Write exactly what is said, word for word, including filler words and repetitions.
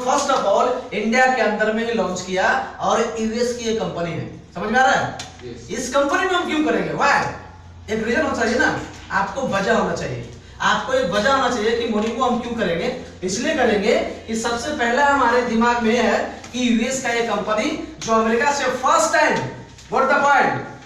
First of all India के अंदर में ही लॉन्च किया और यूएस की ये कंपनी है। समझ में आ रहा है? yes. इस कंपनी में हम क्यों करेंगे? व्हाई? एक रीजन होना चाहिए ना, आपको वजह होना चाहिए, आपको एक वजह होना चाहिए कि मोरिंगो हम क्यों करेंगे। इसलिए करेंगे कि सबसे पहला हमारे दिमाग में है कि यूएस का ये कंपनी जो अमेरिका से first time, what the point,